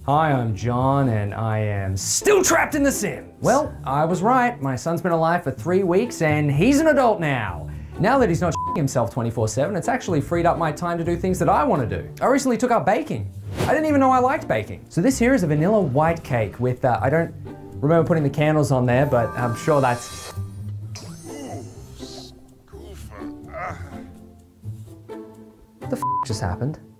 Hi, I'm John, and I am still trapped in The Sims. Well, I was right. My son's been alive for 3 weeks, and he's an adult now. Now that he's not shitting himself 24/7, it's actually freed up my time to do things that I want to do. I recently took up baking. I didn't even know I liked baking. So this here is a vanilla white cake with, I don't remember putting the candles on there, but I'm sure that's... What the f just happened?